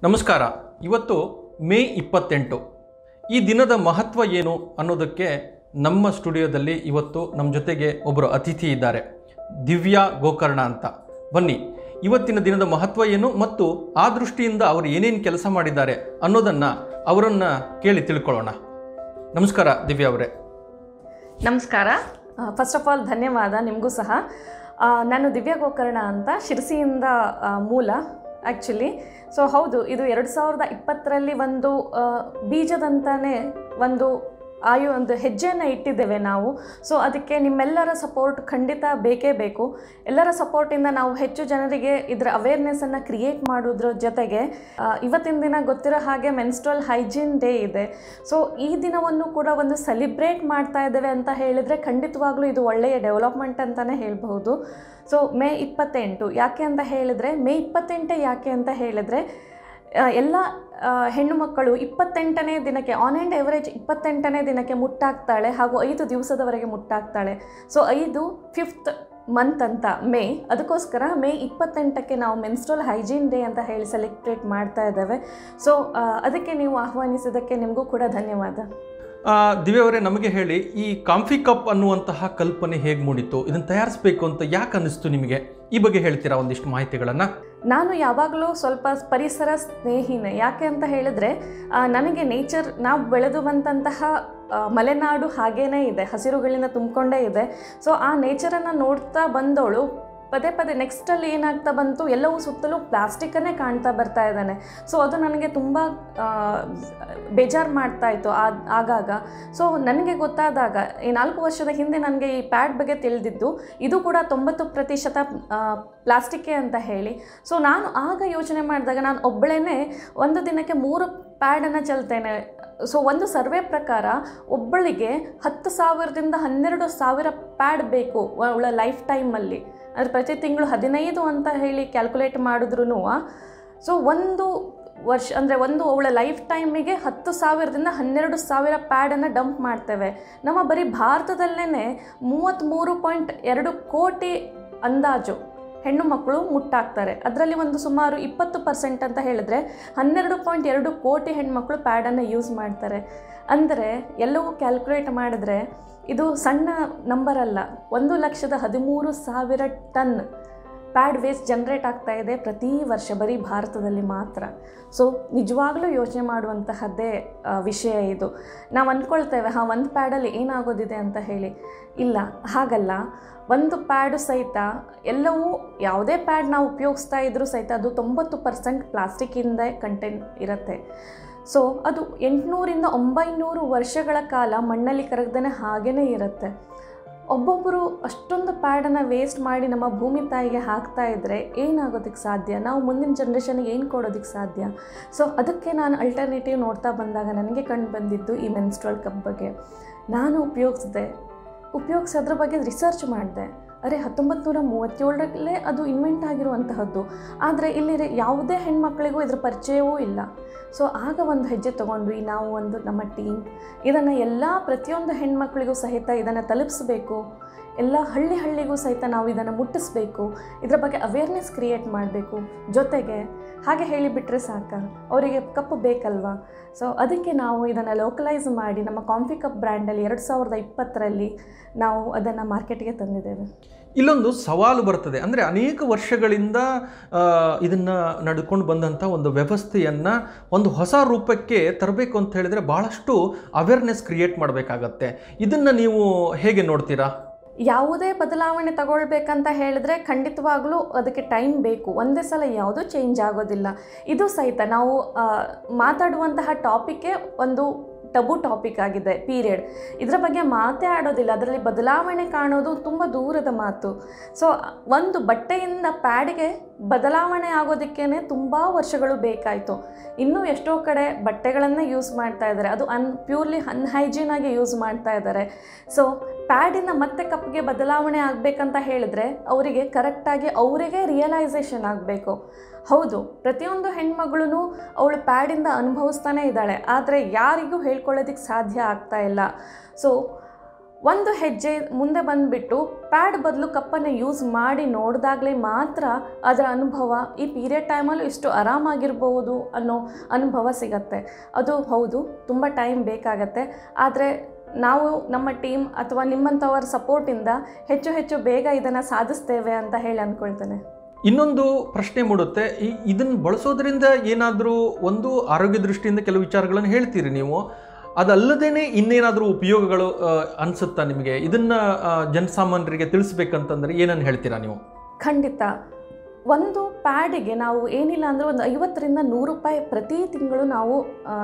ನಮಸ್ಕಾರ. ಇವತ್ತು ಮೇ 28. ಈ ದಿನದ ಮಹತ್ವ ಏನು ಅನ್ನೋದಕ್ಕೆ ನಮ್ಮ ಸ್ಟುಡಿಯೋದಲ್ಲಿ ಇವತ್ತು ನಮ್ಮ ಜೊತೆಗೆ ಒಬ್ಬರು ಅತಿಥಿ ಇದ್ದಾರೆ, ದಿವ್ಯಾ ಗೋಕರ್ಣ ಅಂತ. ಬನ್ನಿ, ಇವತ್ತಿನ ದಿನದ ಮಹತ್ವ ಏನು ಮತ್ತು ಆ ದೃಷ್ಟಿಯಿಂದ ಅವರು ಏನೇನು ಕೆಲಸ ಮಾಡಿದ್ದಾರೆ ಅನ್ನೋದನ್ನು ಅವರನ್ನು ಕೇಳಿ ತಿಳ್ಕೊಳ್ಳೋಣ. ನಮಸ್ಕಾರ ದಿವ್ಯಾ ಅವರೇ. ನಮಸ್ಕಾರ. ಫಸ್ಟ್ ಆಫ್ ಆಲ್ ಧನ್ಯವಾದ ನಿಮಗೂ ಸಹ. ನಾನು ದಿವ್ಯಾ ಗೋಕರ್ಣ ಅಂತ, ಶಿರಸಿಯಿಂದ ಮೂಲ ಆ್ಯಕ್ಚುಲಿ. ಸೊ ಹೌದು, ಇದು 2020ರಲ್ಲಿ ಒಂದು ಬೀಜದಂತಾನೆ ಒಂದು ಹೆಜ್ಜೆಯನ್ನು ಇಟ್ಟಿದ್ದೇವೆ ನಾವು. ಸೊ ಅದಕ್ಕೆ ನಿಮ್ಮೆಲ್ಲರ ಸಪೋರ್ಟ್ ಖಂಡಿತ ಬೇಕೇ ಬೇಕು. ಎಲ್ಲರ ಸಪೋರ್ಟಿಂದ ನಾವು ಹೆಚ್ಚು ಜನರಿಗೆ ಇದರ ಅವೇರ್ನೆಸ್ಸನ್ನು ಕ್ರಿಯೇಟ್ ಮಾಡೋದ್ರ ಜೊತೆಗೆ ಇವತ್ತಿನ ದಿನ ಗೊತ್ತಿರೋ ಹಾಗೆ ಮೆನ್ಸ್ಟ್ರಲ್ ಹೈಜೀನ್ ಡೇ ಇದೆ. ಸೊ ಈ ದಿನವನ್ನು ಕೂಡ ಒಂದು ಸೆಲಿಬ್ರೇಟ್ ಮಾಡ್ತಾ ಇದ್ದೇವೆ ಅಂತ ಹೇಳಿದರೆ ಖಂಡಿತವಾಗ್ಲೂ ಇದು ಒಳ್ಳೆಯ ಡೆವಲಪ್ಮೆಂಟ್ ಅಂತಲೇ ಹೇಳ್ಬಹುದು. ಸೊ ಮೇ 28 ಯಾಕೆ ಅಂತ ಹೇಳಿದರೆ, ಮೇ 28 ಯಾಕೆ ಅಂತ ಹೇಳಿದರೆ, ಎಲ್ಲ ಹೆಣ್ಣು ಮಕ್ಕಳು 28ನೇ ದಿನಕ್ಕೆ ಆನ್ ಆ್ಯಂಡ್ ಎವರೇಜ್ 28ನೇ ದಿನಕ್ಕೆ ಮುಟ್ಟಾಗ್ತಾಳೆ, ಹಾಗೂ 5 ದಿವಸದವರೆಗೆ ಮುಟ್ಟಾಗ್ತಾಳೆ. ಸೊ 5th ಮಂತ್ ಅಂತ ಮೇ, ಅದಕ್ಕೋಸ್ಕರ ಮೇ 28ಕ್ಕೆ ನಾವು ಮೆನ್ಸ್ಟ್ರಲ್ ಹೈಜೀನ್ ಡೇ ಅಂತ ಹೇಳಿ ಸೆಲೆಬ್ರೇಟ್ ಮಾಡ್ತಾ ಇದ್ದೇವೆ. ಸೊ ಅದಕ್ಕೆ ನೀವು ಆಹ್ವಾನಿಸಿದ್ದಕ್ಕೆ ನಿಮಗೂ ಕೂಡ ಧನ್ಯವಾದ. ದಿವ್ಯಾ ಅವರೇ, ನಮಗೆ ಹೇಳಿ, ಈ ಕಾಂಫಿ ಕಪ್ ಅನ್ನುವಂತಹ ಕಲ್ಪನೆ ಹೇಗೆ ಮೂಡಿತು? ಇದನ್ನು ತಯಾರಿಸಬೇಕು ಅಂತ ಯಾಕೆ ಅನ್ನಿಸ್ತು ನಿಮಗೆ? ಈ ಬಗ್ಗೆ ಹೇಳ್ತೀರಾ ಒಂದಿಷ್ಟು ಮಾಹಿತಿಗಳನ್ನು? ನಾನು ಯಾವಾಗಲೂ ಸ್ವಲ್ಪ ಪರಿಸರ ಸ್ನೇಹಿನೇ. ಯಾಕೆ ಅಂತ ಹೇಳಿದರೆ, ನನಗೆ ನೇಚರ್, ನಾವು ಬೆಳೆದು ಬಂದಂತಹ ಮಲೆನಾಡು ಹಾಗೇ ಇದೆ, ಹಸಿರುಗಳಿಂದ ತುಂಬಿಕೊಂಡೇ ಇದೆ. ಸೊ ಆ ನೇಚರನ್ನು ನೋಡ್ತಾ ಬಂದವಳು ಪದೇ ಪದೇ ನೆಕ್ಸ್ಟಲ್ಲಿ ಏನಾಗ್ತಾ ಬಂತು, ಎಲ್ಲವೂ ಸುತ್ತಲೂ ಪ್ಲಾಸ್ಟಿಕ್ಕನ್ನೇ ಕಾಣ್ತಾ ಬರ್ತಾ ಇದ್ದಾನೆ. ಸೊ ಅದು ನನಗೆ ತುಂಬ ಬೇಜಾರು ಮಾಡ್ತಾಯಿತ್ತು ಆಗಾಗ. ಸೊ ನನಗೆ ಗೊತ್ತಾದಾಗ, ಈ 4 ವರ್ಷದ ಹಿಂದೆ ನನಗೆ ಈ ಪ್ಯಾಡ್ ಬಗ್ಗೆ ತಿಳಿದಿದ್ದು, ಇದು ಕೂಡ 90% ಪ್ಲಾಸ್ಟಿಕ್ಕೇ ಅಂತ ಹೇಳಿ. ಸೊ ನಾನು ಆಗ ಯೋಚನೆ ಮಾಡಿದಾಗ, ನಾನು ಒಬ್ಬಳೇ ಒಂದು ದಿನಕ್ಕೆ 3 ಪ್ಯಾಡನ್ನು ಚೆಲ್ತೇನೆ. ಸೊ ಒಂದು ಸರ್ವೆ ಪ್ರಕಾರ ಒಬ್ಬಳಿಗೆ 10,000ದಿಂದ 12,000 ಪ್ಯಾಡ್ ಬೇಕು ಅವಳ ಲೈಫ್ ಟೈಮಲ್ಲಿ. ಅಂದರೆ ಪ್ರತಿ ತಿಂಗಳು 15 ಅಂತ ಹೇಳಿ ಕ್ಯಾಲ್ಕುಲೇಟ್ ಮಾಡಿದ್ರೂ, ಸೊ ಒಂದು ವರ್ಷ ಅಂದರೆ ಅವಳ ಲೈಫ್ ಟೈಮಿಗೆ 10,000ದಿಂದ 12,000 ಪ್ಯಾಡನ್ನು ಡಂಪ್ ಮಾಡ್ತೇವೆ. ನಮ್ಮ ಬರೀ ಭಾರತದಲ್ಲೇ 33.2 ಕೋಟಿ ಅಂದಾಜು ಹೆಣ್ಣು ಮಕ್ಕಳು ಮುಟ್ಟಾಗ್ತಾರೆ. ಅದರಲ್ಲಿ ಒಂದು ಸುಮಾರು 20% ಅಂತ ಹೇಳಿದ್ರೆ 12.2 ಕೋಟಿ ಹೆಣ್ಮಕ್ಳು ಪ್ಯಾಡನ್ನು ಯೂಸ್ ಮಾಡ್ತಾರೆ. ಅಂದರೆ ಎಲ್ಲವೂ ಕ್ಯಾಲ್ಕುಲೇಟ್ ಮಾಡಿದ್ರೆ ಇದು ಸಣ್ಣ ನಂಬರ್ ಅಲ್ಲ. 1,13,000 ಟನ್ ಪ್ಯಾಡ್ ವೇಸ್ಟ್ ಜನ್ರೇಟ್ ಆಗ್ತಾ ಇದೆ ಪ್ರತಿ ವರ್ಷ, ಬರೀ ಭಾರತದಲ್ಲಿ ಮಾತ್ರ. ಸೊ ನಿಜವಾಗ್ಲೂ ಯೋಚನೆ ಮಾಡುವಂತಹದ್ದೇ ವಿಷಯ ಇದು. ನಾವು ಅಂದ್ಕೊಳ್ತೇವೆ, ಒಂದು ಪ್ಯಾಡಲ್ಲಿ ಏನಾಗೋದಿದೆ ಅಂತ ಹೇಳಿ. ಇಲ್ಲ, ಹಾಗಲ್ಲ. ಒಂದು ಪ್ಯಾಡು ಸಹಿತ, ಎಲ್ಲವೂ ಯಾವುದೇ ಪ್ಯಾಡ್ ನಾವು ಉಪಯೋಗಿಸ್ತಾ ಇದ್ರೂ ಸಹಿತ ಅದು 90% ಪ್ಲಾಸ್ಟಿಕ್ಕಿಂದ ಕಂಟೆಂಟ್ ಇರುತ್ತೆ. ಸೊ ಅದು 800ರಿಂದ 900 ವರ್ಷಗಳ ಕಾಲ ಮಣ್ಣಲ್ಲಿ ಕರಗದೇ ಹಾಗೇ ಇರುತ್ತೆ. ಒಬ್ಬೊಬ್ಬರು ಅಷ್ಟೊಂದು ಪ್ಯಾಡನ್ನು ವೇಸ್ಟ್ ಮಾಡಿ ನಮ್ಮ ಭೂಮಿ ತಾಯಿಗೆ ಹಾಕ್ತಾ ಇದ್ದರೆ ಏನಾಗೋದಕ್ಕೆ ಸಾಧ್ಯ? ನಾವು ಮುಂದಿನ ಜನ್ರೇಷನ್ಗೆ ಏನು ಕೊಡೋದಕ್ಕೆ ಸಾಧ್ಯ? ಸೊ ಅದಕ್ಕೆ ನಾನು ಅಲ್ಟರ್ನೇಟಿವ್ ನೋಡ್ತಾ ಬಂದಾಗ ನನಗೆ ಕಂಡು ಬಂದಿದ್ದು ಈ ಮೆನ್ಸ್ಟ್ರಲ್ ಕಪ್ ಬಗ್ಗೆ. ನಾನು ಉಪಯೋಗಿಸೋದ್ರ ಬಗ್ಗೆ ರಿಸರ್ಚ್ ಮಾಡಿದೆ. ಅರೆ, 1937ರಲ್ಲೇ ಅದು ಇನ್ವೆಂಟ್ ಆಗಿರುವಂತಹದ್ದು. ಆದರೆ ಇಲ್ಲಿ ಯಾವುದೇ ಹೆಣ್ಮಕ್ಳಿಗೂ ಇದ್ರ ಪರಿಚಯವೂ ಇಲ್ಲ. ಸೊ ಆಗ ಒಂದು ಹೆಜ್ಜೆ ತೊಗೊಂಡ್ವಿ ನಾವು, ನಮ್ಮ ಟೀಮ್. ಇದನ್ನು ಪ್ರತಿಯೊಂದು ಹೆಣ್ಮಕ್ಳಿಗೂ ಸಹಿತ ಇದನ್ನು ತಲುಪಿಸ್ಬೇಕು. ಎಲ್ಲ ಹಳ್ಳಿಗೂ ಸಹಿತ ನಾವು ಇದನ್ನು ಮುಟ್ಟಿಸ್ಬೇಕು. ಇದರ ಬಗ್ಗೆ ಅವೇರ್ನೆಸ್ ಕ್ರಿಯೇಟ್ ಮಾಡಬೇಕು. ಜೊತೆಗೆ ಹಾಗೆ ಹೇಳಿಬಿಟ್ರೆ ಸಾಕ, ಅವರಿಗೆ ಕಪ್ ಬೇಕಲ್ವಾ? ಸೊ ಅದಕ್ಕೆ ನಾವು ಇದನ್ನು ಲೋಕಲೈಸ್ ಮಾಡಿ ನಮ್ಮ ಕಾಂಫಿ ಕಪ್ ಬ್ರ್ಯಾಂಡಲ್ಲಿ 2020ರಲ್ಲಿ ನಾವು ಅದನ್ನು ಮಾರ್ಕೆಟ್ಗೆ ತಂದಿದ್ದೇವೆ. ಇಲ್ಲೊಂದು ಸವಾಲು ಬರ್ತದೆ. ಅಂದರೆ ಅನೇಕ ವರ್ಷಗಳಿಂದ ಇದನ್ನು ನಡ್ಕೊಂಡು ಬಂದಂಥ ಒಂದು ವ್ಯವಸ್ಥೆಯನ್ನು ಒಂದು ಹೊಸ ರೂಪಕ್ಕೆ ತರಬೇಕು ಅಂತ ಹೇಳಿದರೆ ಭಾಳಷ್ಟು ಅವೇರ್ನೆಸ್ ಕ್ರಿಯೇಟ್ ಮಾಡಬೇಕಾಗತ್ತೆ. ಇದನ್ನು ನೀವು ಹೇಗೆ ನೋಡ್ತೀರಾ? ಯಾವುದೇ ಬದಲಾವಣೆ ತಗೊಳ್ಬೇಕಂತ ಹೇಳಿದ್ರೆ ಖಂಡಿತವಾಗ್ಲೂ ಅದಕ್ಕೆ ಟೈಮ್ ಬೇಕು. ಒಂದೇ ಸಲ ಯಾವುದೂ ಚೇಂಜ್ ಆಗೋದಿಲ್ಲ. ಇದು ಸಹಿತ ನಾವು ಮಾತಾಡುವಂತಹ ಟಾಪಿಕ್ಕೇ ಒಂದು ಟಬು ಟಾಪಿಕ್ ಆಗಿದೆ, ಪೀರಿಯಡ್. ಇದರ ಬಗ್ಗೆ ಮಾತೇ ಆಡೋದಿಲ್ಲ. ಅದರಲ್ಲಿ ಬದಲಾವಣೆ ಕಾಣೋದು ತುಂಬ ದೂರದ ಮಾತು. ಸೊ ಒಂದು ಬಟ್ಟೆಯಿಂದ ಪ್ಯಾಡಿಗೆ ಬದಲಾವಣೆ ಆಗೋದಕ್ಕೇ ತುಂಬ ವರ್ಷಗಳು ಬೇಕಾಯಿತು. ಇನ್ನೂ ಎಷ್ಟೋ ಕಡೆ ಬಟ್ಟೆಗಳನ್ನು ಯೂಸ್ ಮಾಡ್ತಾ ಇದ್ದಾರೆ, ಅದು ಪ್ಯೂರ್ಲಿ ಅನ್ಹೈಜೀನ್ ಆಗಿ ಯೂಸ್ ಮಾಡ್ತಾ ಇದ್ದಾರೆ. ಸೊ ಪ್ಯಾಡಿನ ಮತ್ತೆ ಕಪ್ಗೆ ಬದಲಾವಣೆ ಆಗಬೇಕಂತ ಹೇಳಿದ್ರೆ ಅವರಿಗೆ ಕರೆಕ್ಟಾಗಿ ಅವರಿಗೆ ರಿಯಲೈಸೇಷನ್ ಆಗಬೇಕು. ಹೌದು, ಪ್ರತಿಯೊಂದು ಹೆಣ್ಮಗಳೂ ಅವಳು ಪ್ಯಾಡಿಂದ ಅನುಭವಿಸ್ತಾನೇ ಇದ್ದಾಳೆ, ಆದರೆ ಯಾರಿಗೂ ಹೇಳ್ಕೊಳ್ಳೋದಕ್ಕೆ ಸಾಧ್ಯ ಆಗ್ತಾ ಇಲ್ಲ. ಸೊ ಒಂದು ಹೆಜ್ಜೆ ಮುಂದೆ ಬಂದುಬಿಟ್ಟು ಪ್ಯಾಡ್ ಬದಲು ಕಪ್ಪನ್ನು ಯೂಸ್ ಮಾಡಿ ನೋಡಿದಾಗಲೇ ಮಾತ್ರ ಅದರ ಅನುಭವ ಈ ಪೀರಿಯಡ್ ಟೈಮಲ್ಲೂ ಇಷ್ಟು ಆರಾಮಾಗಿರ್ಬೋದು ಅನ್ನೋ ಅನುಭವ ಸಿಗತ್ತೆ. ಅದು ಹೌದು, ತುಂಬ ಟೈಮ್ ಬೇಕಾಗತ್ತೆ. ಆದರೆ ನಾವು ನಮ್ಮ ಟೀಮ್ ಅಥವಾ ನಿಮ್ಮಂಥವರ ಸಪೋರ್ಟಿಂದ ಹೆಚ್ಚು ಬೇಗ ಇದನ್ನು ಸಾಧಿಸ್ತೇವೆ ಅಂತ ಹೇಳಿ ಅಂದ್ಕೊಳ್ತೇನೆ. ಇನ್ನೊಂದು ಪ್ರಶ್ನೆ ಮೂಡುತ್ತೆ, ಇದನ್ನು ಬಳಸೋದ್ರಿಂದ ಏನಾದರೂ ಒಂದು ಆರೋಗ್ಯ ದೃಷ್ಟಿಯಿಂದ ಕೆಲವು ವಿಚಾರಗಳನ್ನು ಹೇಳ್ತೀರಿ ನೀವು, ಅದಲ್ಲದೇ ಇನ್ನೇನಾದರೂ ಉಪಯೋಗಗಳು ಅನಿಸುತ್ತಾ ನಿಮಗೆ? ಇದನ್ನು ಜನಸಾಮಾನ್ಯರಿಗೆ ತಿಳಿಸ್ಬೇಕಂತಂದರೆ ಏನನ್ನು ಹೇಳ್ತೀರಾ ನೀವು? ಖಂಡಿತ. ಒಂದು ಪ್ಯಾಡಿಗೆ ನಾವು ಏನಿಲ್ಲ ಅಂದರೆ ಒಂದು 50ರಿಂದ 100 ರೂಪಾಯಿ ಪ್ರತಿ ತಿಂಗಳು ನಾವು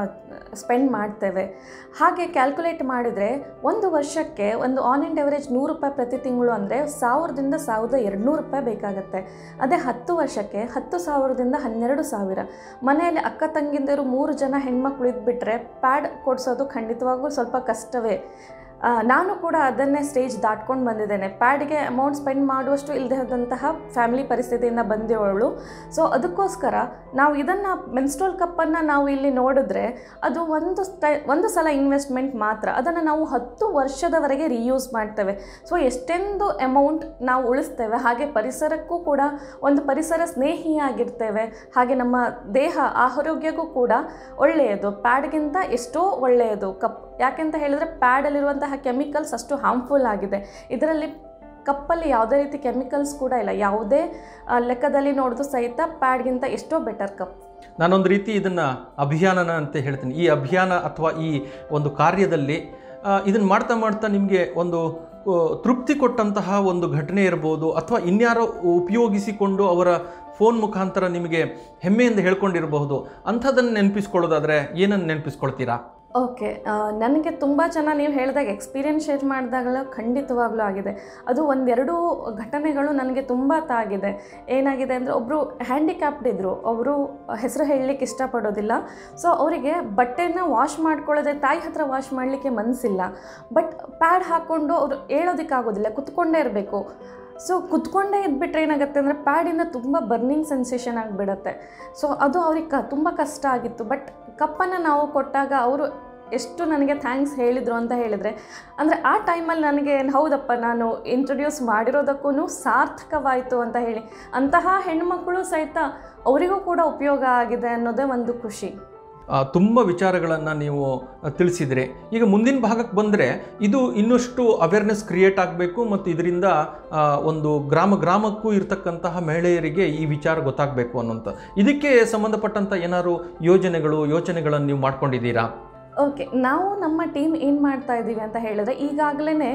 ಸ್ಪೆಂಡ್ ಮಾಡ್ತೇವೆ. ಹಾಗೆ ಕ್ಯಾಲ್ಕುಲೇಟ್ ಮಾಡಿದರೆ ಒಂದು ವರ್ಷಕ್ಕೆ ಒಂದು ಆನ್ ಆ್ಯಂಡ್ ಎವರೇಜ್ 100 ರೂಪಾಯಿ ಪ್ರತಿ ತಿಂಗಳು ಅಂದರೆ 1000ರಿಂದ 1200 ರೂಪಾಯಿ ಬೇಕಾಗುತ್ತೆ. ಅದೇ 10 ವರ್ಷಕ್ಕೆ 10,000ದಿಂದ 12,000. ಮನೆಯಲ್ಲಿ ಅಕ್ಕ ತಂಗಿಂದಿರು 3 ಜನ ಹೆಣ್ಮಕ್ಳು ಇದ್ಬಿಟ್ರೆ ಪ್ಯಾಡ್ ಕೊಡಿಸೋದು ಖಂಡಿತವಾಗೂ ಸ್ವಲ್ಪ ಕಷ್ಟವೇ. ನಾನು ಕೂಡ ಅದನ್ನೇ ಸ್ಟೇಜ್ ದಾಟ್ಕೊಂಡು ಬಂದಿದ್ದೇನೆ. ಪ್ಯಾಡ್ಗೆ ಅಮೌಂಟ್ ಸ್ಪೆಂಡ್ ಮಾಡುವಷ್ಟು ಇಲ್ಲದಂತಹ ಫ್ಯಾಮಿಲಿ ಪರಿಸ್ಥಿತಿಯಿಂದ ಬಂದಿರೋಳು. ಸೊ ಅದಕ್ಕೋಸ್ಕರ ನಾವು ಇದನ್ನು ಮೆನ್ಸ್ಟ್ರೋಲ್ ಕಪ್ಪನ್ನು ನಾವು ಇಲ್ಲಿ ನೋಡಿದ್ರೆ ಅದು ಒಂದು ಸಲ ಇನ್ವೆಸ್ಟ್ಮೆಂಟ್ ಮಾತ್ರ. ಅದನ್ನು ನಾವು 10 ವರ್ಷದವರೆಗೆ ರೀಯೂಸ್ ಮಾಡ್ತೇವೆ. ಸೊ ಎಷ್ಟೆಂದು ಅಮೌಂಟ್ ನಾವು ಉಳಿಸ್ತೇವೆ. ಹಾಗೆ ಪರಿಸರಕ್ಕೂ ಕೂಡ ಒಂದು ಪರಿಸರ ಸ್ನೇಹಿಯಾಗಿರ್ತೇವೆ. ಹಾಗೆ ನಮ್ಮ ದೇಹ ಆರೋಗ್ಯಕ್ಕೂ ಕೂಡ ಒಳ್ಳೆಯದು. ಪ್ಯಾಡ್ಗಿಂತ ಎಷ್ಟೋ ಒಳ್ಳೆಯದು ಕಪ್. ಯಾಕೆಂತ ಹೇಳಿದರೆ ಪ್ಯಾಡಲ್ಲಿರುವಂತಹ ಕೆಮಿಕಲ್ಸ್ ಅಷ್ಟು ಹಾರ್ಮ್ಫುಲ್ ಆಗಿದೆ. ಇದರಲ್ಲಿ ಕಪ್ಪಲ್ಲಿ ಯಾವುದೇ ರೀತಿ ಕೆಮಿಕಲ್ಸ್ ಕೂಡ ಇಲ್ಲ. ಯಾವುದೇ ಲೆಕ್ಕದಲ್ಲಿ ನೋಡಿದ್ರು ಸಹಿತ ಪ್ಯಾಡ್ಗಿಂತ ಎಷ್ಟೋ ಬೆಟರ್ ಕಪ್. ನಾನೊಂದು ರೀತಿ ಇದನ್ನು ಅಭಿಯಾನನ ಅಂತ ಹೇಳ್ತೀನಿ. ಈ ಅಭಿಯಾನ ಅಥವಾ ಈ ಒಂದು ಕಾರ್ಯದಲ್ಲಿ ಇದನ್ನು ಮಾಡ್ತಾ ನಿಮಗೆ ಒಂದು ತೃಪ್ತಿ ಕೊಟ್ಟಂತಹ ಒಂದು ಘಟನೆ ಇರ್ಬೋದು, ಅಥವಾ ಇನ್ಯಾರೋ ಉಪಯೋಗಿಸಿಕೊಂಡು ಅವರ ಫೋನ್ ಮುಖಾಂತರ ನಿಮಗೆ ಹೆಮ್ಮೆಯಿಂದ ಹೇಳ್ಕೊಂಡಿರಬಹುದು. ಅಂಥದ್ದನ್ನು ನೆನಪಿಸ್ಕೊಳ್ಳೋದಾದರೆ ಏನನ್ನು ನೆನಪಿಸ್ಕೊಳ್ತೀರಾ? ಓಕೆ, ನನಗೆ ತುಂಬ ಚೆನ್ನಾಗಿ ನೀವು ಹೇಳಿದಾಗ ಎಕ್ಸ್ಪೀರಿಯನ್ಸ್ ಶೇರ್ ಮಾಡಿದಾಗಲೂ ಖಂಡಿತವಾಗ್ಲೂ ಆಗಿದೆ. ಅದು ಒಂದೆರಡು ಘಟನೆಗಳು ನನಗೆ ತುಂಬ ತಾಗಿದೆ. ಏನಾಗಿದೆ ಅಂದರೆ, ಒಬ್ಬರು ಹ್ಯಾಂಡಿಕ್ಯಾಪ್ಡ್ ಇದ್ದರು. ಅವರು ಹೆಸರು ಹೇಳಲಿಕ್ಕೆ ಇಷ್ಟಪಡೋದಿಲ್ಲ. ಸೊ ಅವರಿಗೆ ಬಟ್ಟೆನ ವಾಶ್ ಮಾಡ್ಕೊಳ್ಳೋದೆ ತಾಯಿ ಹತ್ರ ವಾಶ್ ಮಾಡಲಿಕ್ಕೆ ಮನಸ್ಸಿಲ್ಲ. ಬಟ್ ಪ್ಯಾಡ್ ಹಾಕ್ಕೊಂಡು ಅವರು ಹೇಳೋದಕ್ಕಾಗೋದಿಲ್ಲ, ಕುತ್ಕೊಂಡೇ ಇರಬೇಕು. ಸೊ ಕುತ್ಕೊಂಡೇ ಇದ್ಬಿಟ್ರೆ ಏನಾಗುತ್ತೆ ಅಂದರೆ ಪ್ಯಾಡಿಂದ ತುಂಬ ಬರ್ನಿಂಗ್ ಸೆನ್ಸೇಷನ್ ಆಗಿಬಿಡುತ್ತೆ. ಸೊ ಅದು ಅವ್ರಿಗೆ ತುಂಬ ಕಷ್ಟ ಆಗಿತ್ತು. ಬಟ್ ಕಪ್ಪನ್ನು ನಾವು ಕೊಟ್ಟಾಗ ಅವರು ಎಷ್ಟು ನನಗೆ ಥ್ಯಾಂಕ್ಸ್ ಹೇಳಿದರು ಅಂತ ಹೇಳಿದರೆ, ಅಂದರೆ ಆ ಟೈಮಲ್ಲಿ ನನಗೆ ಹೌದಪ್ಪ ನಾನು ಇಂಟ್ರೊಡ್ಯೂಸ್ ಮಾಡಿರೋದಕ್ಕೂ ಸಾರ್ಥಕವಾಯಿತು ಅಂತ ಹೇಳಿ, ಅಂತಹ ಹೆಣ್ಣುಮಕ್ಕಳು ಸಹಿತ ಅವರಿಗೂ ಕೂಡ ಉಪಯೋಗ ಆಗಿದೆ ಅನ್ನೋದೇ ಒಂದು ಖುಷಿ. ತುಂಬ ವಿಚಾರಗಳನ್ನು ನೀವು ತಿಳಿಸಿದರೆ, ಈಗ ಮುಂದಿನ ಭಾಗಕ್ಕೆ ಬಂದರೆ ಇದು ಇನ್ನಷ್ಟು ಅವೇರ್ನೆಸ್ ಕ್ರಿಯೇಟ್ ಆಗಬೇಕು ಮತ್ತು ಇದರಿಂದ ಒಂದು ಗ್ರಾಮಕ್ಕೂ ಇರತಕ್ಕಂತಹ ಮಹಿಳೆಯರಿಗೆ ಈ ವಿಚಾರ ಗೊತ್ತಾಗಬೇಕು ಅನ್ನೋಂಥ, ಇದಕ್ಕೆ ಸಂಬಂಧಪಟ್ಟಂಥ ಏನಾದ್ರು ಯೋಚನೆಗಳನ್ನು ನೀವು ಮಾಡ್ಕೊಂಡಿದ್ದೀರಾ? ಓಕೆ, ನಾವು ನಮ್ಮ ಟೀಮ್ ಏನು ಮಾಡ್ತಾ ಇದ್ದೀವಿ ಅಂತ ಹೇಳಿದ್ರೆ, ಈಗಾಗಲೇ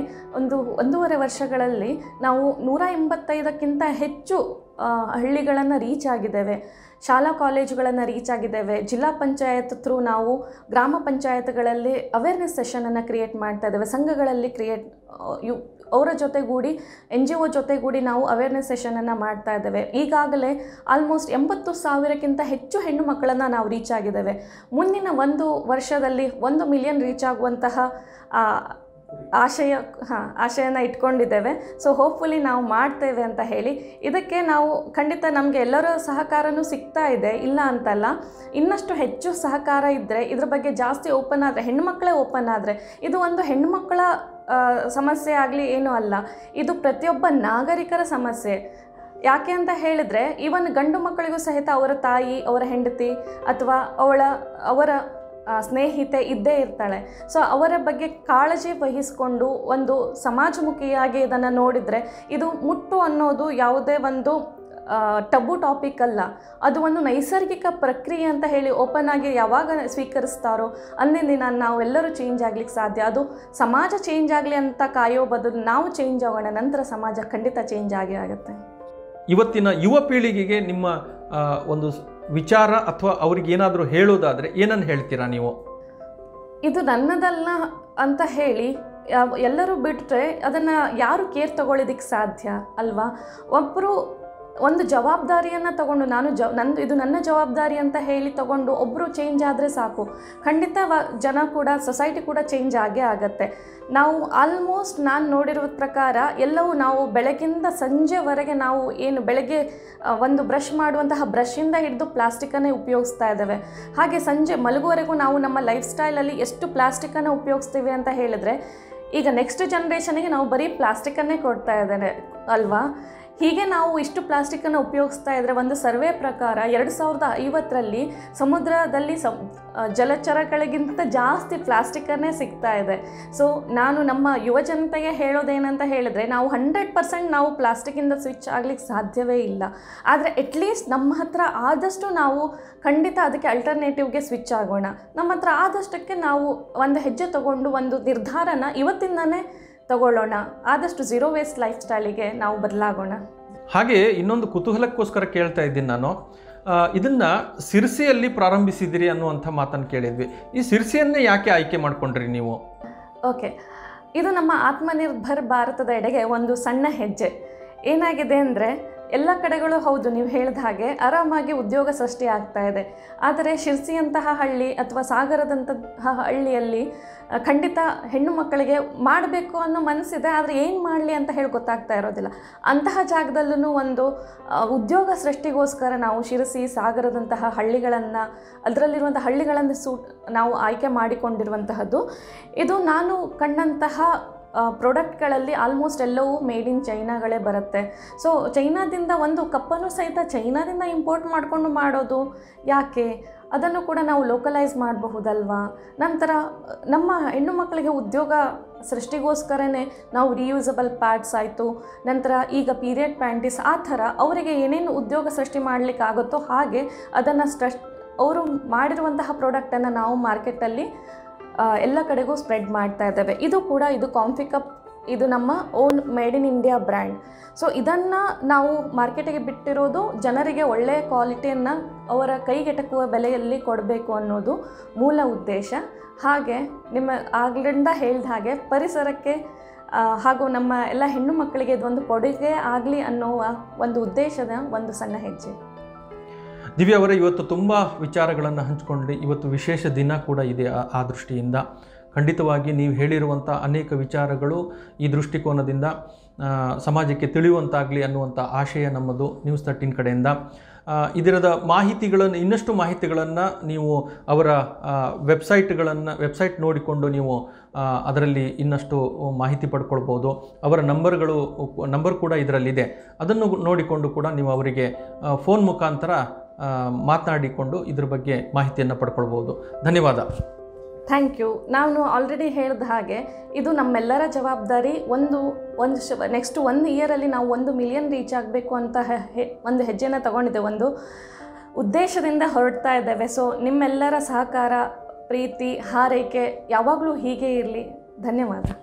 1.5 ವರ್ಷಗಳಲ್ಲಿ ನಾವು 185ಕ್ಕಿಂತ ಹೆಚ್ಚು ಹಳ್ಳಿಗಳನ್ನು ರೀಚ್ ಆಗಿದ್ದೇವೆ. ಶಾಲಾ ಕಾಲೇಜುಗಳನ್ನು ರೀಚ್ ಆಗಿದ್ದೇವೆ. ಜಿಲ್ಲಾ ಪಂಚಾಯತ್ ಥ್ರೂ ನಾವು ಗ್ರಾಮ ಪಂಚಾಯತ್ಗಳಲ್ಲಿ ಅವೇರ್ನೆಸ್ ಸೆಷನನ್ನು ಕ್ರಿಯೇಟ್ ಮಾಡ್ತಾ ಇದ್ದೇವೆ. ಸಂಘಗಳಲ್ಲಿ ಅವರ ಜೊತೆಗೂಡಿ NGO ಜೊತೆಗೂಡಿ ನಾವು ಅವೇರ್ನೆಸ್ ಸೆಷನನ್ನು ಮಾಡ್ತಾ ಇದ್ದೇವೆ. ಈಗಾಗಲೇ ಆಲ್ಮೋಸ್ಟ್ 80,000ಕ್ಕಿಂತ ಹೆಚ್ಚು ಹೆಣ್ಣು ಮಕ್ಕಳನ್ನು ನಾವು ರೀಚ್ ಆಗಿದ್ದೇವೆ. ಮುಂದಿನ 1 ವರ್ಷದಲ್ಲಿ 1 ಮಿಲಿಯನ್ ರೀಚ್ ಆಗುವಂತಹ ಆಶಯನ ಇಟ್ಕೊಂಡಿದ್ದೇವೆ. ಸೊ ಹೋಪ್ಫುಲಿ ನಾವು ಮಾಡ್ತೇವೆ ಅಂತ ಹೇಳಿ, ಇದಕ್ಕೆ ನಾವು ಖಂಡಿತ ನಮಗೆ ಎಲ್ಲರ ಸಹಕಾರನೂ ಸಿಗ್ತಾ ಇದೆ, ಇಲ್ಲ ಅಂತಲ್ಲ. ಇನ್ನಷ್ಟು ಹೆಚ್ಚು ಸಹಕಾರ ಇದ್ದರೆ, ಇದ್ರ ಬಗ್ಗೆ ಜಾಸ್ತಿ ಓಪನ್ ಆದರೆ, ಹೆಣ್ಣುಮಕ್ಕಳೇ ಓಪನ್ ಆದರೆ, ಇದು ಒಂದು ಹೆಣ್ಣುಮಕ್ಕಳ ಸಮಸ್ಯೆ ಆಗಲಿ ಏನೂ ಅಲ್ಲ, ಇದು ಪ್ರತಿಯೊಬ್ಬ ನಾಗರಿಕರ ಸಮಸ್ಯೆ. ಯಾಕೆ ಅಂತ ಹೇಳಿದರೆ, ಈವನ್ ಗಂಡು ಮಕ್ಕಳಿಗೂ ಸಹಿತ ಅವರ ತಾಯಿ, ಅವರ ಹೆಂಡತಿ ಅಥವಾ ಅವರ ಸ್ನೇಹಿತೆ ಇದ್ದೇ ಇರ್ತಾಳೆ. ಸೊ ಅವರ ಬಗ್ಗೆ ಕಾಳಜಿ ವಹಿಸಿಕೊಂಡು ಒಂದು ಸಮಾಜಮುಖಿಯಾಗಿ ಇದನ್ನು ನೋಡಿದರೆ, ಇದು ಮುಟ್ಟು ಅನ್ನೋದು ಯಾವುದೇ ಒಂದು ಟಬು ಟಾಪಿಕ್ ಅಲ್ಲ. ಅದು ಒಂದು ನೈಸರ್ಗಿಕ ಪ್ರಕ್ರಿಯೆ ಅಂತ ಹೇಳಿ ಓಪನ್ ಆಗಿ ಯಾವಾಗ ಸ್ವೀಕರಿಸ್ತಾರೋ ಅಂದಿನ ದಿನ ನಾವೆಲ್ಲರೂ ಚೇಂಜ್ ಆಗ್ಲಿಕ್ಕೆ ಸಾಧ್ಯ. ಅದು ಸಮಾಜ ಚೇಂಜ್ ಆಗಲಿ ಅಂತ ಕಾಯೋ ಬದಲು ನಾವು ಚೇಂಜ್ ಆಗೋಣ, ನಂತರ ಸಮಾಜ ಖಂಡಿತ ಚೇಂಜ್ ಆಗೇ ಆಗುತ್ತೆ. ಇವತ್ತಿನ ಯುವ ಪೀಳಿಗೆಗೆ ನಿಮ್ಮ ಒಂದು ವಿಚಾರ ಅಥವಾ ಅವ್ರಿಗೆ ಏನಾದರೂ ಹೇಳೋದಾದರೆ ಏನನ್ನು ಹೇಳ್ತೀರಾ ನೀವು? ಇದು ನನ್ನದಲ್ಲ ಅಂತ ಹೇಳಿ ಎಲ್ಲರೂ ಬಿಟ್ಟರೆ ಅದನ್ನು ಯಾರು ಕೇರ್ ತಗೊಳ್ಳೋದಕ್ಕೆ ಸಾಧ್ಯ ಅಲ್ವಾ? ಒಬ್ಬರು ಒಂದು ಜವಾಬ್ದಾರಿಯನ್ನು ತಗೊಂಡು ಇದು ನನ್ನ ಜವಾಬ್ದಾರಿ ಅಂತ ಹೇಳಿ ತಗೊಂಡು ಒಬ್ಬರು ಚೇಂಜ್ ಆದರೆ ಸಾಕು. ಖಂಡಿತ ಜನ ಕೂಡ, ಸೊಸೈಟಿ ಕೂಡ ಚೇಂಜ್ ಆಗೇ ಆಗುತ್ತೆ. ನಾವು ಆಲ್ಮೋಸ್ಟ್ ನಾನು ನೋಡಿರೋ ಪ್ರಕಾರ ಎಲ್ಲವೂ ನಾವು ಬೆಳಗಿಂದ ಸಂಜೆವರೆಗೆ ನಾವು ಏನು ಬೆಳಗ್ಗೆ ಒಂದು ಬ್ರಷ್ ಮಾಡುವಂತಹ ಬ್ರಷಿಂದ ಹಿಡಿದು ಪ್ಲಾಸ್ಟಿಕ್ಕನ್ನೇ ಉಪಯೋಗಿಸ್ತಾ ಇದ್ದೇವೆ. ಹಾಗೆ ಸಂಜೆ ಮಲಗುವವರೆಗೂ ನಾವು ನಮ್ಮ ಲೈಫ್ ಸ್ಟೈಲಲ್ಲಿ ಎಷ್ಟು ಪ್ಲಾಸ್ಟಿಕ್ಕನ್ನು ಉಪಯೋಗಿಸ್ತೀವಿ ಅಂತ ಹೇಳಿದರೆ, ಈಗ ನೆಕ್ಸ್ಟ್ ಜನ್ರೇಷನ್ಗೆ ನಾವು ಬರೀ ಪ್ಲಾಸ್ಟಿಕ್ಕನ್ನೇ ಕೊಡ್ತಾ ಇದ್ದಾರೆ ಅಲ್ವಾ. ಹೀಗೆ ನಾವು ಇಷ್ಟು ಪ್ಲಾಸ್ಟಿಕ್ಕನ್ನು ಉಪಯೋಗಿಸ್ತಾ ಇದ್ದರೆ ಒಂದು ಸರ್ವೆ ಪ್ರಕಾರ 2050ರಲ್ಲಿ ಸಮುದ್ರದಲ್ಲಿ ಜಲಚರಗಳಿಗಿಂತ ಜಾಸ್ತಿ ಪ್ಲಾಸ್ಟಿಕ್ಕನ್ನೇ ಸಿಗ್ತಾ ಇದೆ. ಸೊ ನಾನು ನಮ್ಮ ಯುವ ಜನತೆಗೆ ಹೇಳೋದೇನಂತ ಹೇಳಿದ್ರೆ, ನಾವು 100% ನಾವು ಪ್ಲಾಸ್ಟಿಕ್ಕಿಂದ ಸ್ವಿಚ್ ಆಗ್ಲಿಕ್ಕೆ ಸಾಧ್ಯವೇ ಇಲ್ಲ. ಆದರೆ ಅಟ್ಲೀಸ್ಟ್ ನಮ್ಮ ಹತ್ರ ಆದಷ್ಟು ನಾವು ಖಂಡಿತ ಅದಕ್ಕೆ ಅಲ್ಟರ್ನೇಟಿವ್ಗೆ ಸ್ವಿಚ್ ಆಗೋಣ. ನಮ್ಮ ಹತ್ರ ಆದಷ್ಟಕ್ಕೆ ನಾವು ಒಂದು ಹೆಜ್ಜೆ ತಗೊಂಡು ಒಂದು ನಿರ್ಧಾರನ ಇವತ್ತಿಂದನೇ ತಗೊಳ್ಳೋಣ. ಆದಷ್ಟು ಝೀರೋ ವೇಸ್ಟ್ ಲೈಫ್ ಸ್ಟೈಲಿಗೆ ನಾವು ಬದಲಾಗೋಣ. ಹಾಗೆ ಇನ್ನೊಂದು ಕುತೂಹಲಕ್ಕೋಸ್ಕರ ಕೇಳ್ತಾ ಇದ್ದೀನಿ ನಾನು, ಇದನ್ನು ಸಿರ್ಸಿಯಲ್ಲಿ ಪ್ರಾರಂಭಿಸಿದಿರಿ ಅನ್ನುವಂಥ ಮಾತನ್ನು ಕೇಳಿದ್ವಿ. ಈ ಸಿರ್ಸಿಯನ್ನೇ ಯಾಕೆ ಆಯ್ಕೆ ಮಾಡಿಕೊಂಡ್ರಿ ನೀವು? ಓಕೆ, ಇದು ನಮ್ಮ ಆತ್ಮನಿರ್ಭರ್ ಭಾರತದ ಎಡೆಗೆ ಒಂದು ಸಣ್ಣ ಹೆಜ್ಜೆ. ಏನಾಗಿದೆ ಅಂದರೆ, ಎಲ್ಲ ಕಡೆಗಳು ಹೌದು ನೀವು ಹೇಳಿದ ಹಾಗೆ ಆರಾಮಾಗಿ ಉದ್ಯೋಗ ಸೃಷ್ಟಿ ಆಗ್ತಾ ಇದೆ. ಆದರೆ ಶಿರ್ಸಿಯಂತಹ ಹಳ್ಳಿ ಅಥವಾ ಸಾಗರದಂತಹ ಹಳ್ಳಿಯಲ್ಲಿ ಖಂಡಿತ ಹೆಣ್ಣು ಮಕ್ಕಳಿಗೆ ಮಾಡಬೇಕು ಅನ್ನೋ ಮನಸ್ಸಿದೆ, ಆದರೆ ಏನು ಮಾಡಲಿ ಅಂತ ಹೇಳಿ ಗೊತ್ತಾಗ್ತಾ ಇರೋದಿಲ್ಲ. ಅಂತಹ ಜಾಗದಲ್ಲೂ ಒಂದು ಉದ್ಯೋಗ ಸೃಷ್ಟಿಗೋಸ್ಕರ ನಾವು ಶಿರಸಿ ಸಾಗರದಂತಹ ಹಳ್ಳಿಗಳನ್ನು, ಅದರಲ್ಲಿರುವಂಥ ಹಳ್ಳಿಗಳನ್ನು ನಾವು ಆಯ್ಕೆ ಮಾಡಿಕೊಂಡಿರುವಂತಹದ್ದು. ಇದು ನಾನು ಕಂಡಂತಹ ಪ್ರಾಡಕ್ಟ್ಗಳಲ್ಲಿ ಆಲ್ಮೋಸ್ಟ್ ಎಲ್ಲವೂ ಮೇಡ್ ಇನ್ ಚೈನಾಗಳೇ ಬರುತ್ತೆ. ಸೊ ಚೈನಾದಿಂದ ಒಂದು ಕಪ್ಪನ್ನು ಸಹಿತ ಚೈನಾದಿಂದ ಇಂಪೋರ್ಟ್ ಮಾಡಿಕೊಂಡು ಮಾಡೋದು ಯಾಕೆ? ಅದನ್ನು ಕೂಡ ನಾವು ಲೋಕಲೈಸ್ ಮಾಡಬಹುದಲ್ವಾ? ನಂತರ ನಮ್ಮ ಹೆಣ್ಣು ಮಕ್ಕಳಿಗೆ ಉದ್ಯೋಗ ಸೃಷ್ಟಿಗೋಸ್ಕರನೇ ನಾವು ರಿಯೂಸಬಲ್ ಪ್ಯಾಡ್ಸ್ ಆಯಿತು, ನಂತರ ಈಗ ಪೀರಿಯಡ್ ಪ್ಯಾಂಟೀಸ್, ಆ ಥರ ಅವರಿಗೆ ಏನೇನು ಉದ್ಯೋಗ ಸೃಷ್ಟಿ ಮಾಡಲಿಕ್ಕಾಗುತ್ತೋ ಹಾಗೆ ಅದನ್ನು ಅವರು ಮಾಡಿರುವಂತಹ ಪ್ರಾಡಕ್ಟನ್ನು ನಾವು ಮಾರ್ಕೆಟಲ್ಲಿ ಎಲ್ಲ ಕಡೆಗೂ ಸ್ಪ್ರೆಡ್ ಮಾಡ್ತಾ ಇದ್ದೇವೆ. ಇದು ಕಾಂಫಿ ಕಪ್, ಇದು ನಮ್ಮ own made in India brand. So ಇದನ್ನು ನಾವು ಮಾರ್ಕೆಟಿಗೆ ಬಿಟ್ಟಿರೋದು ಜನರಿಗೆ ಒಳ್ಳೆಯ ಕ್ವಾಲಿಟಿಯನ್ನು ಅವರ ಕೈಗೆಟಕುವ ಬೆಲೆಯಲ್ಲಿ ಕೊಡಬೇಕು ಅನ್ನೋದು ಮೂಲ ಉದ್ದೇಶ. ಹಾಗೆ ನಿಮ್ಮ ಆಗ್ಲಿಂದ ಹೇಳಿದ ಹಾಗೆ ಪರಿಸರಕ್ಕೆ ಹಾಗೂ ನಮ್ಮ ಎಲ್ಲ ಹೆಣ್ಣು ಮಕ್ಕಳಿಗೆ ಇದೊಂದು ಕೊಡುಗೆ ಆಗಲಿ ಅನ್ನುವ ಒಂದು ಉದ್ದೇಶದ ಒಂದು ಸಣ್ಣ ಹೆಜ್ಜೆ. ದಿವ್ಯಾ ಅವರೇ, ಇವತ್ತು ತುಂಬ ವಿಚಾರಗಳನ್ನು ಹಂಚಿಕೊಂಡ್ರಿ. ಇವತ್ತು ವಿಶೇಷ ದಿನ ಕೂಡ ಇದೆ. ಆ ದೃಷ್ಟಿಯಿಂದ ಖಂಡಿತವಾಗಿ ನೀವು ಹೇಳಿರುವಂಥ ಅನೇಕ ವಿಚಾರಗಳು ಈ ದೃಷ್ಟಿಕೋನದಿಂದ ಸಮಾಜಕ್ಕೆ ತಿಳಿಯುವಂತಾಗಲಿ ಅನ್ನುವಂಥ ಆಶಯ ನಮ್ಮದು ನ್ಯೂಸ್ 13 ಕಡೆಯಿಂದ. ಇದರದ ಮಾಹಿತಿಗಳನ್ನು, ಇನ್ನಷ್ಟು ಮಾಹಿತಿಗಳನ್ನು ನೀವು ಅವರ ವೆಬ್ಸೈಟ್ ನೋಡಿಕೊಂಡು ನೀವು ಅದರಲ್ಲಿ ಇನ್ನಷ್ಟು ಮಾಹಿತಿ ಪಡ್ಕೊಳ್ಬೋದು. ಅವರ ನಂಬರ್ ಕೂಡ ಇದರಲ್ಲಿದೆ. ಅದನ್ನು ನೋಡಿಕೊಂಡು ಕೂಡ ನೀವು ಅವರಿಗೆ ಫೋನ್ ಮುಖಾಂತರ ಮಾತನಾಡಿಕೊಂಡು ಇದ್ರ ಬಗ್ಗೆ ಮಾಹಿತಿಯನ್ನು ಪಡ್ಕೊಳ್ಬೋದು. ಧನ್ಯವಾದ. Thank you. ನಾನು ಆಲ್ರೆಡಿ ಹೇಳಿದ ಹಾಗೆ ಇದು ನಮ್ಮೆಲ್ಲರ ಜವಾಬ್ದಾರಿ. ನೆಕ್ಸ್ಟ್ 1 ಇಯರಲ್ಲಿ ನಾವು 1 ಮಿಲಿಯನ್ ರೀಚ್ ಆಗಬೇಕು ಅಂತ ಒಂದು ಹೆಜ್ಜೆನ ತಗೊಂಡಿದ್ದೇವೆ, ಒಂದು ಉದ್ದೇಶದಿಂದ ಹೊರಡ್ತಾ ಇದ್ದೇವೆ. ಸೊ ನಿಮ್ಮೆಲ್ಲರ ಸಹಕಾರ, ಪ್ರೀತಿ, ಹಾರೈಕೆ ಯಾವಾಗಲೂ ಹೀಗೆ ಇರಲಿ. ಧನ್ಯವಾದ.